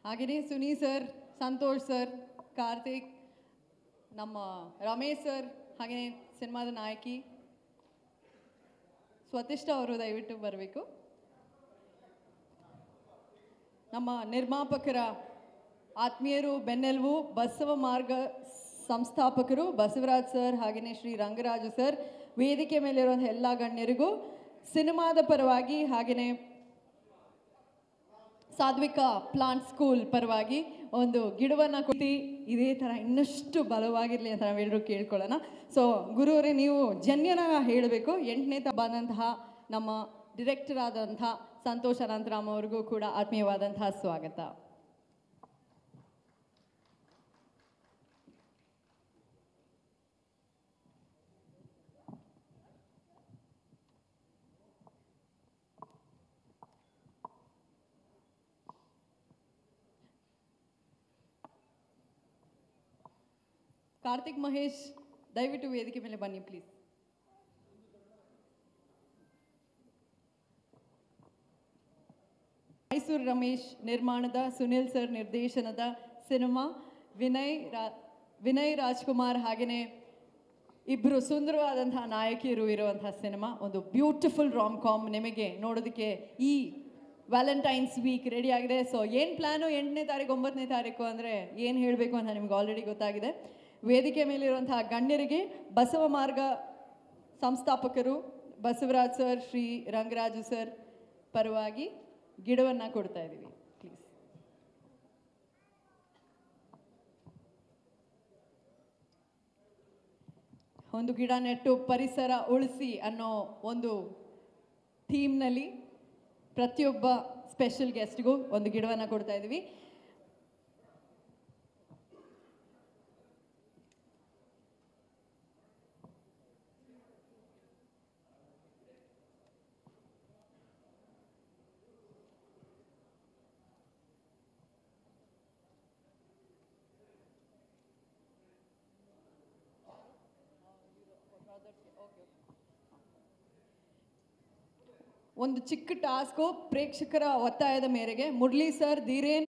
ಹಾಗೆಯೇ Suni sir, Santosh sir, Karthik, ನಮ್ಮ Ramesh sir, ಹಾಗೆಯೇ ಸಿನಿಮಾದ ನಾಯಕಿ ಸ್ವತಿಷ್ಠ ಅವರು ದಯವಿಟ್ಟು ಬರಬೇಕು. ನಮ್ಮ ನಿರ್ಮಾಪಕರ ಆತ್ಮೀಯರು, ಬೆನ್ನೆಲುಬು, ಬಸವ ಮಾರ್ಗ ಸಂಸ್ಥಾಪಕರು ಬಸವರಾಜ್ ಸರ್, ಹಾಗೆಯೇ ಶ್ರೀ ರಂಗರಾಜು ಸರ್, ವೇದಿಕೆ ಮೇಲಿರುವಂಥ ಎಲ್ಲ ಗಣ್ಯರಿಗೂ ಸಿನಿಮಾದ ಪರವಾಗಿ ಹಾಗೆಯೇ ಸಾಧ್ವಿಕಾ ಪ್ಲಾಂಟ್ ಸ್ಕೂಲ್ ಪರವಾಗಿ ಒಂದು ಗಿಡವನ್ನು ಕೊಟ್ಟು ಇದೇ ಥರ ಇನ್ನಷ್ಟು ಬಲವಾಗಿರಲಿ ಅಂತ ನಾವೆಲ್ಲರೂ ಕೇಳ್ಕೊಳ್ಳೋಣ. ಸೊ ಗುರುವರೇ, ನೀವು ಜನ್ಯನ ಹೇಳಬೇಕು. 8ನೇ ಬಂದಂತಹ ನಮ್ಮ ಡಿರೆಕ್ಟರ್ ಆದಂಥ ಸಂತೋಷ್ ಅನಂತರಾಮ್ ಅವ್ರಿಗೂ ಕೂಡ ಆತ್ಮೀಯವಾದಂತಹ ಸ್ವಾಗತ. ಕಾರ್ತಿಕ್ ಮಹೇಶ್, ದಯವಿಟ್ಟು ವೇದಿಕೆ ಮೇಲೆ ಬನ್ನಿ ಪ್ಲೀಸ್. ಮೈಸೂರು ರಮೇಶ್ ನಿರ್ಮಾಣದ, ಸುನಿಲ್ ಸರ್ ನಿರ್ದೇಶನದ ಸಿನಿಮಾ, ವಿನಯ್ ರಾಜ್ಕುಮಾರ್ ಹಾಗೆಯೇ ಇಬ್ಬರು ಸುಂದರವಾದಂತಹ ನಾಯಕಿಯರು ಇರುವಂತಹ ಸಿನಿಮಾ. ಒಂದು ಬ್ಯೂಟಿಫುಲ್ ರಾಮ್ ಕಾಮ್ ನಿಮಗೆ ನೋಡೋದಕ್ಕೆ ಈ ವ್ಯಾಲೆಂಟೈನ್ಸ್ ವೀಕ್ ರೆಡಿ ಆಗಿದೆ. ಸೊ ಏನು ಪ್ಲ್ಯಾನು 8ನೇ ತಾರೀಕು 9ನೇ ತಾರೀಕು ಅಂದರೆ ಏನು ಹೇಳಬೇಕು ಅಂತ ನಿಮ್ಗೆ ಆಲ್ರೆಡಿ ಗೊತ್ತಾಗಿದೆ. ವೇದಿಕೆ ಮೇಲಿರುವಂತಹ ಗಣ್ಯರಿಗೆ ಬಸವ ಮಾರ್ಗ ಸಂಸ್ಥಾಪಕರು ಬಸವರಾಜ್ ಸರ್, ಶ್ರೀ ರಂಗರಾಜು ಸರ್ ಪರವಾಗಿ ಗಿಡವನ್ನು ಕೊಡ್ತಾ ಇದ್ದೀವಿ. ಪ್ಲೀಸ್. ಒಂದು ಗಿಡ ನೆಟ್ಟು ಪರಿಸರ ಉಳಿಸಿ ಅನ್ನೋ ಒಂದು ಥೀಮ್ನಲ್ಲಿ ಪ್ರತಿಯೊಬ್ಬ ಸ್ಪೆಷಲ್ ಗೆಸ್ಟ್ಗೂ ಒಂದು ಗಿಡವನ್ನು ಕೊಡ್ತಾ ಇದ್ದೀವಿ. ಒಂದು ಚಿಕ್ಕ ಟಾಸ್ಕು ಪ್ರೇಕ್ಷಕರ ಒತ್ತಾಯದ ಮೇರೆಗೆ ಮುರಳಿ ಸರ್, ಧೀರೇನ್